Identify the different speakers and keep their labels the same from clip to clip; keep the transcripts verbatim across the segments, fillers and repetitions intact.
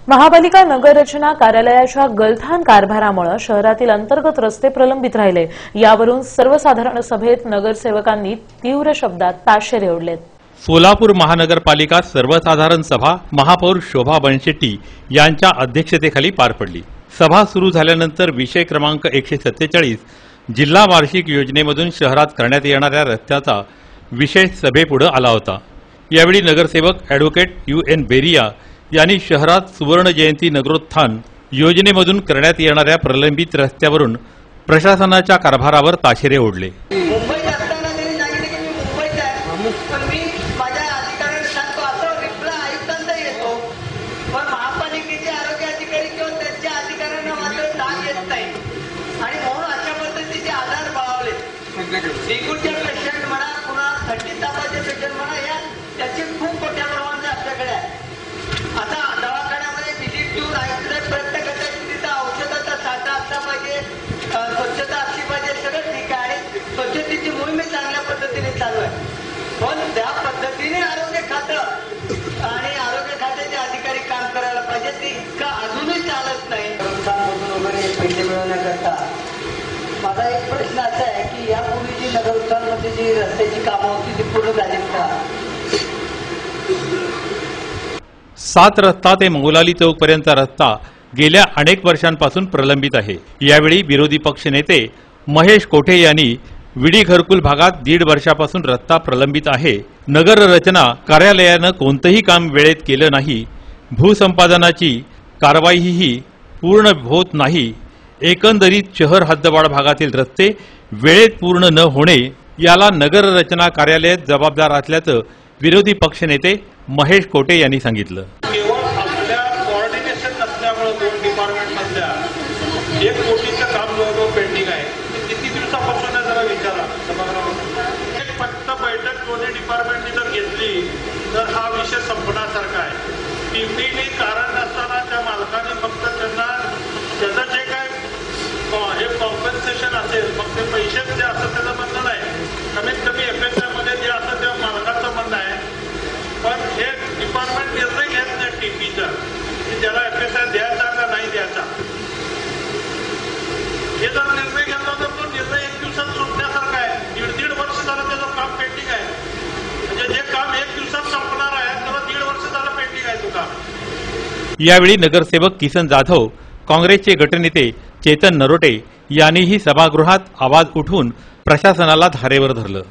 Speaker 1: महापालिका नगररचना कार्यालयाच्या गलथान कारभारामुळे शहरातील अंतर्गत रस्ते प्रलंबित राहिले। यावरून सर्वसाधारण सभेत नगरसेवकांनी तीव्र शब्दात ताशेरे ओढलेत।
Speaker 2: सोलापूर महानगरपालिका सर्वसाधारण सभा महापौर शोभा बनशेट्टी यांच्या अध्यक्षतेखाली पार पडली। सभा सुरू झाल्यानंतर विषय क्रमांक एकशे सत्तेचाळीस जिल्हा वार्षिक योजनेमधून शहरात करण्यात येणाऱ्या रस्त्याचा विषय सभेपुढे आला होता। यावेळी नगरसेवक ॲडव्होकेट यू एन बेरिया यांनी शहरात सुवर्ण जयंती नगरोत्थान योजनेमधून करण्यात येणाऱ्या प्रलंबित रस्त्यावरून प्रशासनाच्या कारभारावर ताशेरे ओढले।
Speaker 3: पेशंट म्हणा पुन्हा थंडी तापाचे पेशंट म्हणा या त्याची खूप मोठ्या प्रमाणात आपल्याकडे आहे। आता दवाखान्यामध्ये व्हिजिट देऊन आयुर्वेद प्रयत्न करतात की तिथं औषधाचा साठा असला पाहिजे, स्वच्छता असली पाहिजे, सगळं ठीक आहे आणि स्वच्छतेची मोहीम चांगल्या पद्धतीने चालू आहे। पण त्या पद्धतीने आरोग्य खातं आणि आरोग्य खात्याचे अधिकारी काम करायला पाहिजे, ते इतकं अजूनही चालत नाही। वगैरे पैसे मिळवण्याकरता माझा एक प्रश्न असा आहे की यापूर्वी जी नगरोत्थानमध्ये जी रस्त्याची कामं होती ती पूर्ण झाली का?
Speaker 2: सात रस्ता ते मंगोलाली चौक पर्यंतचा रस्ता गेल्या अनेक वर्षांपासून प्रलंबित आहे। यावेळी विरोधी पक्ष नेते महेश कोठे यांनी विडी घरकुल भागात दीड वर्षापासून रस्ता प्रलंबित आहे, नगर रचना कार्यालयानं कोणतंही काम वेळेत केलं नाही, भूसंपादनाची कारवाईही पूर्ण होत नाही, एकंदरीत शहर हद्दवाढ भागातील रस्ते वेळेत पूर्ण न होणे याला नगर रचना कार्यालय जबाबदार असल्याचं विरोधी पक्षनेते महेश कोटे यांनी सांगितलं।
Speaker 4: केवळ आपल्या कोऑर्डिनेशन नसल्यामुळे दोन डिपार्टमेंटमधल्या एक कोटीचं काम जवळजवळ पेंडिंग आहे। किती दिवसापासून आहे जरा विचारा सभागृहामध्ये। एक फक्त बैठक दोन्ही डिपार्टमेंटनी जर घेतली तर हा विषय संपण्यासारखा आहे। पीपीने कारण नसताना त्या मालकाने फक्त त्यांना त्याचं जे काय हे कॉम्पन्सेशन असेल मग ते पैसेच जे असं त्याचं म्हणणं नाही, कमीत कमी एफ एस आय मध्ये जे असं त्या मालकाचं म्हणणं आहे। पण हे डिपार्टमेंट निर्णय घेत नाही टीपीचा की त्याला एफ एस आय द्यायचा का नाही द्यायचा। हे जर निर्णय घेतला तर तो निर्णय एक दिवसात सुटण्यासारखा आहे। दीड दीड वर्ष झालं त्याचं काम पेंडिंग आहे। म्हणजे जे काम एक दिवसात संपणार आहे त्याला दीड वर्ष झालं पेंडिंग आहे तो काम।
Speaker 2: यावेळी नगरसेवक किसन जाधव, काँग्रेसचे गटनेते चेतन नरोटे यांनीही सभागृहात आवाज उठवून प्रशासनाला धारेवर धरलं।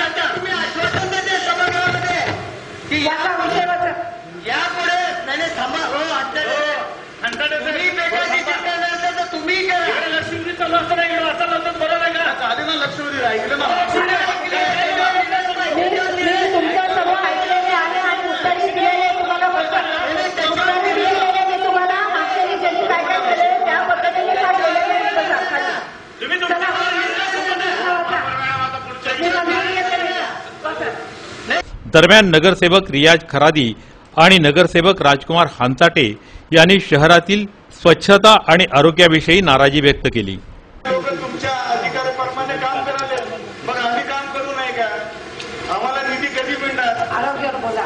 Speaker 2: दरम्यान नगरसेवक रियाज खरादी आणि नगरसेवक राजकुमार हांचाटे यांनी शहरातील स्वच्छता आणि आरोग्याविषयी नाराजी व्यक्त केली।
Speaker 4: तुमच्या अधिकाऱ्याप्रमाणे काम कराले मग आम्ही काम करू नाही का? आम्हाला निधी कधी मिळणार?
Speaker 3: आरोग्यावर बोला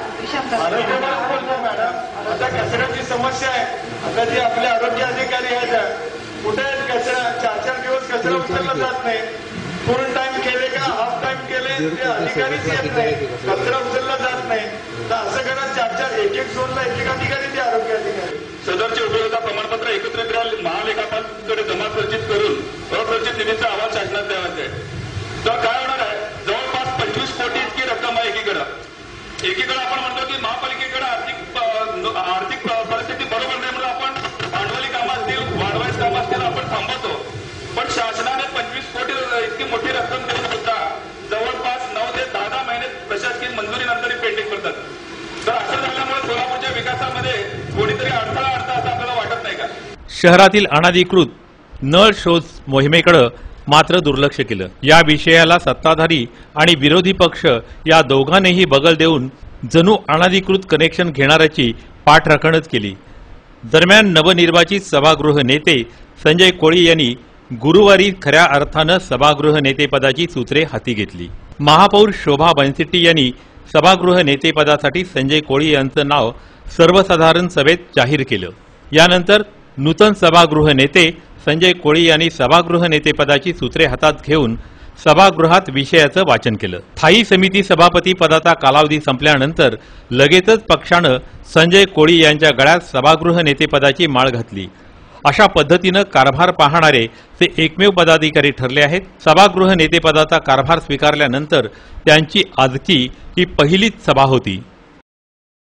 Speaker 4: मॅडम, आता कचऱ्याची समस्या आहे। आता जे आपले आरोग्य अधिकारी आहेत कुठे कचरा चार चार दिवस कचरा उचलला जात नाही, पूर्ण टाइम केले का हाफ टाइम केले ते अधिकारीच येत नाही, कचरा उचलला जात नाही। तर असं करा चार चार एक एक झोनला एक एक अधिकारी ते आरोग्य अधिकारी
Speaker 5: सदरचे उपयोगिता प्रमाणपत्र एकत्र महालेखापालकडे जमा खर्चित करून अखर्चित निधीचा अहवाल शासनात द्यावायचा आहे। तर काय होणार आहे, जवळपास पंचवीस कोटी इतकी रक्कम आहे। एकीकडे एकीकडे आपण म्हणतो की महापालिकेकडे आर्थिक आर्थिक परिस्थिती बरोबर नाही म्हणून आपण भांडवली कामं असतील वाढवायची कामं असतील आपण थांबवतो, पण शासनाने पंचवीस कोटी इतकी मोठी रक्कम देऊन सुद्धा जवळपास नऊ ते दहा दहा महिने प्रशासकीय मंजुरीनंतर पेंडिंग करतात। तर असं झाल्यामुळे सोलापूरच्या विकासामध्ये कोणीतरी अडथळा अडथळा असं आपल्याला वाटत नाही का?
Speaker 2: शहरातील अनधिकृत नळ शोध मोहिमेकडे मात्र दुर्लक्ष केलं। या विषयाला सत्ताधारी आणि विरोधी पक्ष या दोघांनीही बगल देऊन जणू अनधिकृत कनेक्शन घेणाऱ्याची पाठराखणच केली। दरम्यान नवनिर्वाचित सभागृह नेते संजय कोळी यांनी गुरुवारी खऱ्या अर्थानं सभागृह नेतेपदाची सूत्रे हाती घेतली। महापौर शोभा बनशेट्टी यांनी सभागृह नेतेपदासाठी संजय कोळी यांचं नाव सर्वसाधारण सभेत जाहीर केलं। यानंतर नूतन सभागृह नेते संजय कोळी यांनी सभागृह नेतेपदाची सूत्रे हातात घेऊन सभागृहात विषयाचं वाचन केलं। स्थायी समिती सभापती पदाचा कालावधी संपल्यानंतर लगेचच पक्षानं संजय कोळी यांच्या गळ्यात सभागृह नेतेपदाची माळ घातली। अशा पद्धतीनं कारभार पाहणारे ते एकमेव पदाधिकारी ठरले आहेत। सभागृह नेतेपदाचा कारभार स्वीकारल्यानंतर त्यांची आजची ही पहिलीच सभा होती।